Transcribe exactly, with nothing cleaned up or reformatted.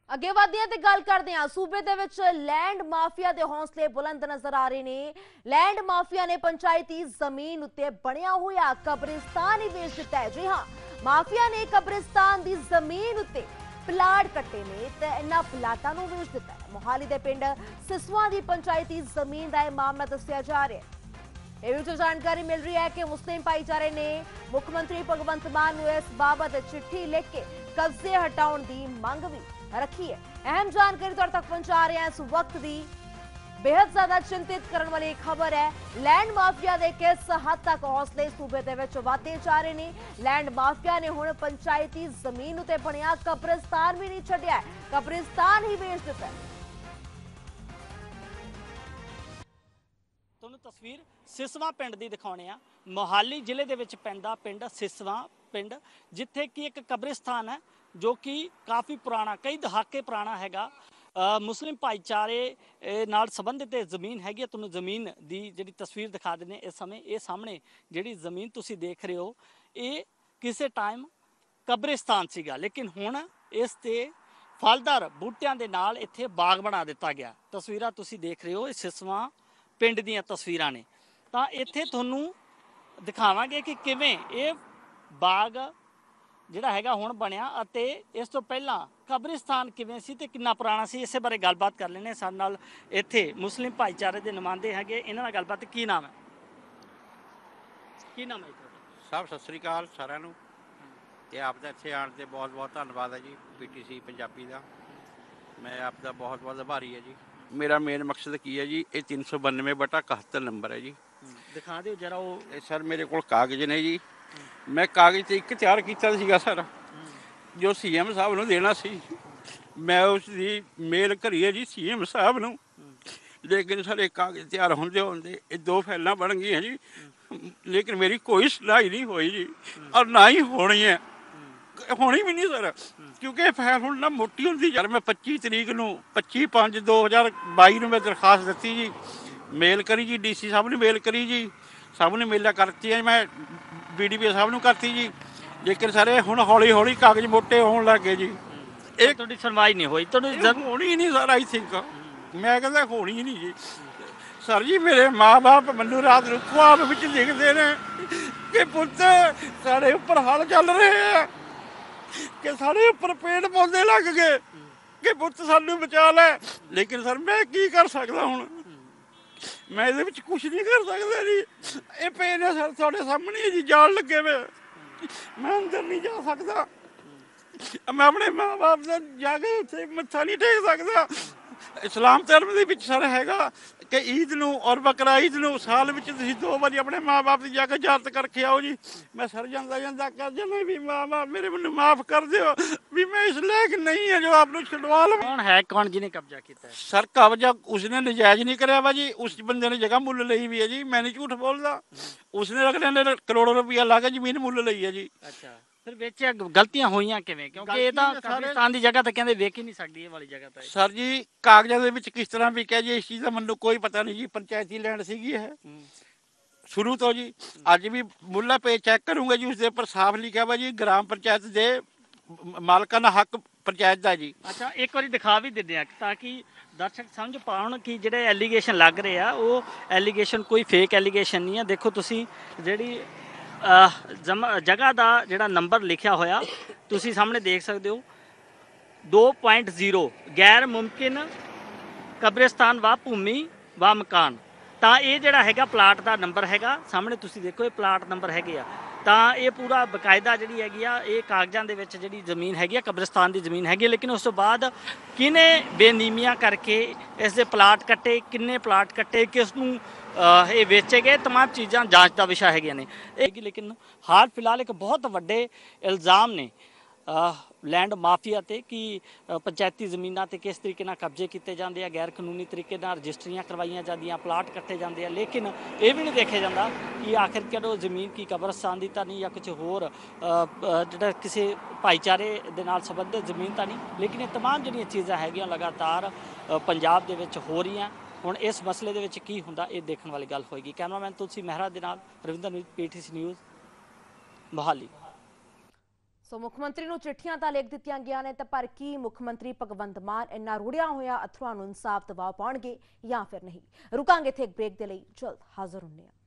ਅੱਗੇ ਵਧਦੇ ਹਾਂ ਤੇ ਗੱਲ ਕਰਦੇ ਹਾਂ। ਸੂਬੇ ਦੇ ਵਿੱਚ ਲੈਂਡ ਮਾਫੀਆ ਦੇ ਹੌਸਲੇ ਬੁਲੰਦ ਨਜ਼ਰ ਆ ਰਹੇ ਨੇ। ਲੈਂਡ ਮਾਫੀਆ ਨੇ ਪੰਚਾਇਤੀ ਜ਼ਮੀਨ ਉੱਤੇ ਬਣਿਆ ਹੋਇਆ ਕਬਰਿਸਤਾਨ ਹੀ ਵੇਚ ਦਿੱਤਾ ਹੈ। ਜੀ ਹਾਂ, ਮਾਫੀਆ ਨੇ ਕਬਰਿਸਤਾਨ ਦੀ ਜ਼ਮੀਨ ਉੱਤੇ ਪਲਾਟ ਕੱਟੇ ਨੇ ਤੇ ਇਹਨਾਂ ਪਲਾਟਾਂ ਨੂੰ ਵੇਚ ਦਿੱਤਾ ਹੈ। ਮੋਹਾਲੀ ਦੇ ਪਿੰਡ ਸਿਸਵਾ ਦੀ ਪੰਚਾਇਤੀ ਜ਼ਮੀਨ ਦਾ ਇਹ ਮਾਮਲਾ ਦੱਸਿਆ ਜਾ ਰਿਹਾ ਹੈ। ਇਹ ਵੀ जानकारी मिल रही है कि मुस्लिम भाईचारे ने मुख्यमंत्री भगवंत मान ਨੂੰ ਇਸ ਬਾਬਤ चिट्ठी लिख के कब्जे हटाउण दी मंग भी रखी है। अहम जानकारी तुहाडे तक पहुंचा रहे हैं इस वक्त दी बेहद ज्यादा चिंतित करने वाली खबर है। लैंड माफिया के किस हद तक हौसले सूबे दे विच वधदे जा रहे ने। लैंड माफिया ने हुण पंचायती जमीन उत्ते बनिया कब्रिस्तान भी नहीं छड्डिया, कब्रिस्तान ही बेच दिता है। ਤੁਹਾਨੂੰ ਤਸਵੀਰ ਸਿਸਵਾ ਪਿੰਡ ਦੀ ਦਿਖਾਉਣੇ ਆ। ਮੋਹਾਲੀ ਜ਼ਿਲ੍ਹੇ ਦੇ ਵਿੱਚ ਪੈਂਦਾ ਪਿੰਡ ਸਿਸਵਾ ਪਿੰਡ, ਜਿੱਥੇ ਕਿ ਇੱਕ ਕਬਰਿਸਤਾਨ ਹੈ ਜੋ ਕਿ ਕਾਫੀ ਪੁਰਾਣਾ, ਕਈ ਦਹਾਕੇ ਪੁਰਾਣਾ ਹੈਗਾ। ਮੁਸਲਿਮ ਭਾਈਚਾਰੇ ਨਾਲ ਸੰਬੰਧਿਤ ਜ਼ਮੀਨ ਹੈਗੀ। ਤੁਹਾਨੂੰ ਜ਼ਮੀਨ ਦੀ ਜਿਹੜੀ ਤਸਵੀਰ ਦਿਖਾ ਦਿੰਦੇ ਇਸ ਸਮੇਂ। ਇਹ ਸਾਹਮਣੇ ਜਿਹੜੀ ਜ਼ਮੀਨ ਤੁਸੀਂ ਦੇਖ ਰਹੇ ਹੋ, ਇਹ ਕਿਸੇ ਟਾਈਮ ਕਬਰਿਸਤਾਨ ਸੀਗਾ, ਲੇਕਿਨ ਹੁਣ ਇਸ ਤੇ ਫਲਦਾਰ ਬੂਟਿਆਂ ਦੇ ਨਾਲ ਇੱਥੇ ਬਾਗ ਬਣਾ ਦਿੱਤਾ ਗਿਆ। ਤਸਵੀਰਾਂ ਤੁਸੀਂ ਦੇਖ ਰਹੇ ਹੋ, ਇਹ ਸਿਸਵਾ ਪਿੰਡ ਦੀਆਂ ਤਸਵੀਰਾਂ ਨੇ। ਤਾਂ ਇੱਥੇ ਤੁਹਾਨੂੰ ਦਿਖਾਵਾਂਗੇ ਕਿ ਕਿਵੇਂ ਇਹ ਬਾਗ ਜਿਹੜਾ ਹੈਗਾ ਹੁਣ ਬਣਿਆ ਅਤੇ ਇਸ ਤੋਂ ਪਹਿਲਾਂ ਕਬਰਿਸਤਾਨ ਕਿਵੇਂ ਸੀ ਤੇ ਕਿੰਨਾ ਪੁਰਾਣਾ ਸੀ। ਇਸੇ ਬਾਰੇ ਗੱਲਬਾਤ ਕਰ ਲੈਣੇ ਸਾਡੇ ਨਾਲ ਇੱਥੇ ਮੁਸਲਿਮ ਭਾਈਚਾਰੇ ਦੇ ਨੁਮਾਇੰਦੇ ਹੈਗੇ। ਇਹਨਾਂ ਨਾਲ ਗੱਲਬਾਤ। ਕੀ ਨਾਮ ਹੈ ਕੀ ਨਾਮ ਹੈ ਤੁਹਾਡਾ? ਸਾਹਿਬ ਸਤਿ ਸ੍ਰੀ ਅਕਾਲ ਸਾਰਿਆਂ ਨੂੰ, ਤੇ ਆਪ ਦਾ ਇੱਥੇ ਆਉਣ ਤੇ ਬਹੁਤ ਬਹੁਤ ਧੰਨਵਾਦ ਹੈ ਜੀ। ਪੀਟੀਸੀ ਪੰਜਾਬੀ ਦਾ ਮੈਂ ਆਪ ਦਾ ਬਹੁਤ ਬਹੁਤ ਆਭਾਰੀ ਹੈ ਜੀ। ਮੇਰਾ ਮੇਨ ਮਕਸਦ ਕੀ ਹੈ ਜੀ, ਇਹ ਤਿੰਨ ਸੌ ਬਾਨਵੇਂ ਬਟਾ ਇਕਹੱਤਰ ਨੰਬਰ ਹੈ ਜੀ। ਦਿਖਾ ਦਿਓ ਜਰਾ। ਉਹ ਇਹ ਸਰ ਮੇਰੇ ਕੋਲ ਕਾਗਜ਼ ਨੇ ਜੀ। ਮੈਂ ਕਾਗਜ਼ ਤੇ ਇੱਕ ਤਿਆਰ ਕੀਤਾ ਸੀਗਾ ਸਰ, ਜੋ ਸੀ ਐਮ ਸਾਹਿਬ ਨੂੰ ਦੇਣਾ ਸੀ। ਮੈਂ ਉਸ ਦੀ ਮੇਲ ਕਰੀ ਹੈ ਜੀ ਸੀ ਐਮ ਸਾਹਿਬ ਨੂੰ, ਲੇਕਿਨ ਸਰ ਇਹ ਕਾਗਜ਼ ਤਿਆਰ ਹੁੰਦੇ ਹੁੰਦੇ ਇਹ ਦੋ ਫਾਈਲਾਂ ਬਣ ਗਈਆਂ ਜੀ, ਲੇਕਿਨ ਮੇਰੀ ਕੋਈ ਸੁਣਾਈ ਨਹੀਂ ਹੋਈ ਜੀ, ਔਰ ਨਾ ਹੀ ਹੋਣੀ ਹੈ, ਹੋਣੀ ਵੀ ਨਹੀਂ ਸਰ, ਕਿਉਂਕਿ ਇਹ ਫਾਈਲ ਹੁਣ ਨਾ ਮੋਟੀ ਹੁੰਦੀ ਯਾਰ। ਮੈਂ ਪੱਚੀ ਤਰੀਕ ਨੂੰ ਪੱਚੀ ਪੰਜ ਦੋ ਹਜ਼ਾਰ ਬਾਈ ਨੂੰ ਮੈਂ ਦਰਖਾਸਤ ਦਿੱਤੀ ਜੀ, ਮੇਲ ਕਰੀ ਜੀ, ਡੀ ਸੀ ਸਾਹਿਬ ਨੇ ਮੇਲ ਕਰੀ ਜੀ, ਸਭ ਨੇ ਮੇਲਾਂ ਕਰਤੀ ਹੈ, ਮੈਂ ਬੀ ਡੀ ਪੀ ਸਾਹਿਬ ਨੂੰ ਕਰਤੀ ਜੀ, ਲੇਕਿਨ ਸਾਰੇ ਹੁਣ ਹੌਲੀ ਹੌਲੀ ਕਾਗਜ਼ ਮੋਟੇ ਹੋਣ ਲੱਗ ਗਏ ਜੀ। ਇਹ ਤੁਹਾਡੀ ਸੁਣਵਾਈ ਨਹੀਂ ਹੋਈ? ਤੁਹਾਨੂੰ ਹੋਣੀ ਨਹੀਂ ਸਰ, ਆਈ ਥਿੰਕ ਮੈਂ ਕਹਿੰਦਾ ਹੋਣੀ ਨਹੀਂ ਜੀ ਸਰ ਜੀ। ਮੇਰੇ ਮਾਂ ਬਾਪ ਮੈਨੂੰ ਰਾਤ ਨੂੰ ਖੁਆਬ ਵਿੱਚ ਲਿਖਦੇ ਨੇ ਕਿ ਪੁੱਤ ਸਾਡੇ ਉੱਪਰ ਹਲ ਚੱਲ ਰਹੇ ਆ, ਕਿ ਸਾਡੇ ਉੱਪਰ ਪੇੜ ਪੌਦੇ ਲੱਗ ਗਏ, ਕਿ ਪੁੱਤ ਸਾਨੂੰ ਬਚਾ ਲੈ, ਲੇਕਿਨ ਸਰ ਮੈਂ ਕੀ ਕਰ ਸਕਦਾ ਹੁਣ? ਮੈਂ ਇਹਦੇ ਵਿੱਚ ਕੁਝ ਨਹੀਂ ਕਰ ਸਕਦਾ ਜੀ। ਇਹ ਪਏ ਨੇ ਸਰ ਤੁਹਾਡੇ ਸਾਹਮਣੇ ਜੀ, ਜਾਲ ਲੱਗੇ ਵੇ, ਮੈਂ ਅੰਦਰ ਨਹੀਂ ਜਾ ਸਕਦਾ, ਮੈਂ ਆਪਣੇ ਮਾਂ ਬਾਪ ਦਾ ਜਾ ਕੇ ਉੱਥੇ ਮੱਥਾ ਨਹੀਂ ਟੇਕ ਸਕਦਾ। ਇਸਲਾਮ ਧਰਮ ਦੇ ਵਿੱਚ ਸਰ ਹੈਗਾ ਕਿ ਈਦ ਨੂੰ ਔਰ ਬਕਰਾ ਈਦ ਨੂੰ ਸਾਲ ਵਿੱਚ ਤੁਸੀਂ ਦੋ ਵਾਰੀ ਆਪਣੇ ਮਾਂ ਬਾਪ ਦੀ ਜਾ ਕੇ ਜ਼ਿਆਰਤ ਕਰਕੇ ਆਓ ਜੀ। ਮੈਂ ਸਰ ਜਾਂਦਾ ਜਾਂਦਾ ਕਰ ਜਾਂਦਾ ਵੀ ਮਾਂ ਬਾਪ ਮੇਰੇ ਮੈਨੂੰ ਮਾਫ ਕਰ ਦਿਓ, ਵੀ ਮੈਂ ਇਸ ਲਾਇਕ ਨਹੀਂ ਹੈ ਜੋ ਆਪ ਨੂੰ ਛੁਡਵਾ ਲਵਾਂ। ਕੌਣ ਹੈ ਕੌਣ ਜਿਹਨੇ ਕਬਜ਼ਾ ਕੀਤਾ ਹੈ? ਸਰ ਕਬਜ਼ਾ ਉਸਨੇ ਨਜਾਇਜ਼ ਨਹੀਂ ਕਰਿਆ ਵਾ ਜੀ, ਉਸ ਬੰਦੇ ਨੇ ਜਗ੍ਹਾ ਮੁੱਲ ਲਈ ਵੀ ਹੈ ਜੀ, ਮੈਂ ਨਹੀਂ ਝੂਠ ਬੋਲਦਾ। ਉਸਨੇ ਅਗਲੇ ਨੇ ਕਰੋੜਾਂ ਰੁਪਇਆ ਲਾ ਕੇ ਜ਼ਮੀਨ ਮੁੱਲ ਲਈ ਹੈ ਜੀ। ਅੱਛਾ, ਫਿਰ ਵੇਚਿਆ ਗਲਤੀਆਂ ਹੋਈਆਂ ਕਿਵੇਂ? ਕਿਉਂਕਿ ਇਹ ਤਾਂ ਕਬਰਿਸਤਾਨ ਦੀ ਜਗ੍ਹਾ ਤਾਂ ਕਹਿੰਦੇ ਵੇਚ ਹੀ ਨਹੀਂ ਸਕਦੀ, ਇਹ ਵਾਲੀ ਜਗ੍ਹਾ ਤਾਂ। ਸਰ ਜੀ ਕਾਗਜ਼ਾਂ ਦੇ ਵਿੱਚ ਕਿਸ ਤਰ੍ਹਾਂ ਵਿਕਿਆ ਜੀ, ਇਸ ਚੀਜ਼ ਦਾ ਮੈਨੂੰ ਕੋਈ ਪਤਾ ਨਹੀਂ ਜੀ। ਪੰਚਾਇਤੀ ਲੈਂਡ ਸੀਗੀ ਇਹ ਸ਼ੁਰੂ ਤੋਂ ਜੀ। ਅੱਜ ਵੀ ਮੁੱਲਾ ਪੇ ਚੈੱਕ ਕਰੂੰਗਾ ਜੀ, ਉਸਦੇ ਉੱਪਰ ਸਾਫ਼ ਲਿਖਿਆ ਵਾ ਜੀ ਗ੍ਰਾਮ ਪੰਚਾਇਤ ਦੇ ਮਾਲਕਾਂ ਦਾ ਹੱਕ ਪੰਚਾਇਤ ਦਾ ਜੀ। ਅੱਛਾ, ਇੱਕ ਵਾਰੀ ਦਿਖਾ ਵੀ ਦਿੰਦੇ ਆ ਤਾਂ ਕਿ ਦਰਸ਼ਕ ਸਮਝ ਪਾਉਣ ਕਿ ਜਿਹੜੇ ਐਲੀਗੇਸ਼ਨ ਲੱਗ ਰਹੇ ਆ ਉਹ ਐਲੀਗੇਸ਼ਨ ਕੋਈ ਫੇਕ ਐਲੀਗੇਸ਼ਨ ਨਹੀਂ ਹੈ। ਦੇਖੋ ਤੁਸੀਂ ਜਿਹੜੀ ਜਗ੍ਹਾ ਦਾ ਜਿਹੜਾ ਨੰਬਰ ਲਿਖਿਆ ਹੋਇਆ ਤੁਸੀਂ ਸਾਹਮਣੇ ਦੇਖ ਸਕਦੇ ਹੋ, ਦੋ ਪੁਆਇੰਟ ਜ਼ੀਰੋ ਗੈਰ ਮੁਮਕਿਨ ਕਬਰਿਸਤਾਨ ਵਾ ਭੂਮੀ ਵਾ ਮਕਾਨ। ਤਾਂ ਇਹ ਜਿਹੜਾ ਹੈਗਾ ਪਲਾਟ ਦਾ ਨੰਬਰ ਹੈਗਾ, ਸਾਹਮਣੇ ਤੁਸੀਂ ਦੇਖੋ ਇਹ ਪਲਾਟ ਨੰਬਰ ਹੈਗੇ ਆ। ਤਾਂ ਇਹ ਪੂਰਾ ਬਕਾਇਦਾ ਜਿਹੜੀ ਹੈਗੀ ਆ ਇਹ ਕਾਗਜ਼ਾਂ ਦੇ ਵਿੱਚ ਜਿਹੜੀ ਜ਼ਮੀਨ ਹੈਗੀ ਆ ਕਬਰਿਸਤਾਨ ਦੀ ਜ਼ਮੀਨ ਹੈਗੀ। ਲੇਕਿਨ ਉਸ ਤੋਂ ਬਾਅਦ ਕਿਹਨੇ ਬੇਨੀਮੀਆਂ ਕਰਕੇ ਇਸ ਦੇ ਪਲਾਟ ਕੱਟੇ, ਕਿੰਨੇ ਪਲਾਟ ਕੱਟੇ, ਕਿਸ ਨੂੰ ਇਹ ਵੇਚੇ ਗਏ, तमाम ਚੀਜ਼ਾਂ ਜਾਂਚ ਦਾ ਵਿਸ਼ਾ ਹੈਗੀਆਂ ਨੇ ਇਹ। ਲੇਕਿਨ ਹਾਲ ਫਿਲਹਾਲ ਇੱਕ ਬਹੁਤ ਵੱਡੇ ਇਲਜ਼ਾਮ ਨੇ ਲੈਂਡ ਮਾਫੀਆ ਤੇ ਕਿ ਪੰਚਾਇਤੀ ਜ਼ਮੀਨਾਂ ਤੇ ਕਿਸ ਤਰੀਕੇ ਨਾਲ ਕਬਜ਼ੇ ਕੀਤੇ ਜਾਂਦੇ ਆ, ਗੈਰ ਕਾਨੂੰਨੀ ਤਰੀਕੇ ਨਾਲ ਰਜਿਸਟਰੀਆਂ ਕਰਵਾਈਆਂ ਜਾਂਦੀਆਂ, ਪਲਾਟ ਕੱਟੇ ਜਾਂਦੇ ਆ। ਲੇਕਿਨ ਇਹ ਵੀ ਨਹੀਂ ਦੇਖਿਆ ਜਾਂਦਾ ਕਿ ਆਖਿਰ ਕਿਹੜੋ ਜ਼ਮੀਨ ਕੀ ਕਬਰਿਸਤਾਨ ਦੀ ਤਾਂ ਨਹੀਂ ਜਾਂ ਕੁਝ ਹੋਰ ਜਿਹੜਾ ਕਿਸੇ ਭਾਈਚਾਰੇ ਦੇ ਨਾਲ ਸੰਬੰਧਿਤ ਜ਼ਮੀਨ ਤਾਂ ਨਹੀਂ। ਲੇਕਿਨ ਇਹ तमाम ਜਿਹੜੀਆਂ ਚੀਜ਼ਾਂ ਹੈਗੀਆਂ ਲਗਾਤਾਰ ਪੰਜਾਬ ਦੇ ਵਿੱਚ ਹੋ ਰਹੀਆਂ। ਹੁਣ ਇਸ ਮਸਲੇ ਦੇ ਵਿੱਚ ਕੀ ਹੁੰਦਾ ਇਹ ਦੇਖਣ ਵਾਲੀ ਗੱਲ ਹੋਏਗੀ। ਕੈਮਰਾਮੈਨ ਤੁਲਸੀ ਮਹਿਰਾ ਦੇ ਨਾਲ Ravinder PTC news Mohali. So ਮੁੱਖ ਮੰਤਰੀ ਨੂੰ ਚਿੱਠੀਆਂ ਤਾਂ ਲਿਖ ਦਿੱਤੀਆਂ ਗਈਆਂ ਨੇ, ਤਾਂ ਪਰ ਕੀ ਮੁੱਖ ਮੰਤਰੀ ਭਗਵੰਤ ਮਾਨ ਇੰਨਾ ਰੁੜਿਆ ਹੋਇਆ ਅਥਰੂਆਂ ਨੂੰ ਇਨਸਾਫ ਦਿਵਾ ਪਾਉਣਗੇ ਜਾਂ ਫਿਰ ਨਹੀਂ? ਰੁਕਾਂਗੇ ਇੱਥੇ ਇੱਕ ਬ੍ਰੇਕ ਦੇ ਲਈ, ਜਲਦ ਹਾਜ਼ਰ ਹੁੰਦੇ ਹਾਂ।